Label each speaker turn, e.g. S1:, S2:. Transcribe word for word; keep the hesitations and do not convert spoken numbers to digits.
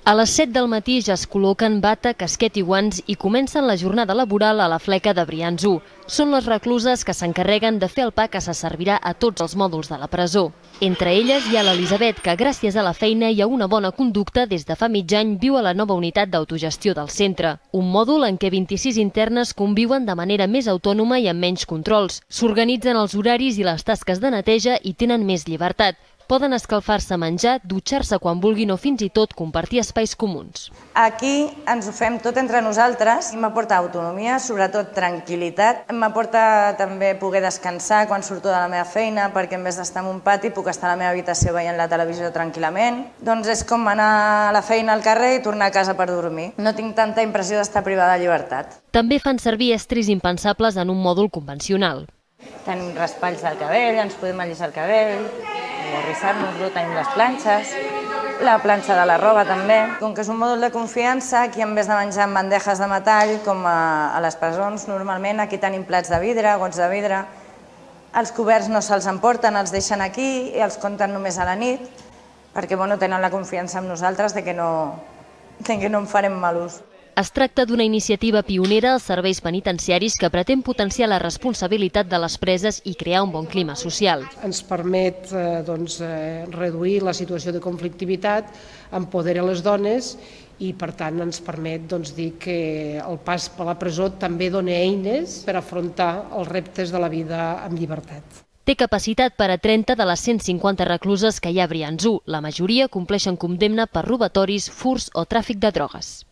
S1: A les set del matí ja es col·loquen bata, casquet i guants i comencen la jornada laboral a la fleca de Brians u. Són les recluses que s'encarreguen de fer el pa que se servirà a tots els mòduls de la presó. Entre elles hi ha l'Elisabet, que gràcies a la feina i a una bona conducta des de fa mig any viu a la nova unitat d'autogestió del centre. Un mòdul en què vint-i-sis internes conviuen de manera més autònoma i amb menys controls. S'organitzen els horaris i les tasques de neteja i tenen més llibertat. Poden escalfar-se menjar, dutxar-se quan vulguin o fins i tot compartir espais comuns.
S2: Aquí ens ho fem tot entre nosaltres i m'aporta autonomia, sobretot tranquil·litat. M'aporta també poder descansar quan surto de la meva feina, perquè en vez d'estar en un pati puc estar a la meva habitació veient la televisió tranquil·lament. Doncs és com anar a la feina al carrer i tornar a casa per dormir. No tinc tanta impressió d'estar privada de llibertat.
S1: També fan servir estris impensables en un mòdul convencional.
S2: Tenim raspalls del cabell, ens podem allisar el cabell, arrissar-nos-lo, tenim les planxes, la planxa de la roba també. Com que és un mòdul de confiança, aquí en vez de menjar en bandejes de metall, com a, a les presons, normalment aquí tenim plats de vidre, gots de vidre. Els coberts no se'ls emporten, els deixen aquí i els compten només a la nit, perquè bueno, tenen la confiança en nosaltres de que no, de que no en farem mal ús.
S1: Es tracta d'una iniciativa pionera als serveis penitenciaris que pretén potenciar la responsabilitat de les preses i crear un bon clima social.
S3: Ens permet eh, doncs, eh, reduir la situació de conflictivitat, empoderar les dones i per tant ens permet doncs, dir que el pas per la presó també dona eines per afrontar els reptes de la vida amb llibertat.
S1: Té capacitat per a trenta de les cent cinquanta recluses que hi ha a Brians u. La majoria compleixen condemna per robatoris, furts o tràfic de drogues.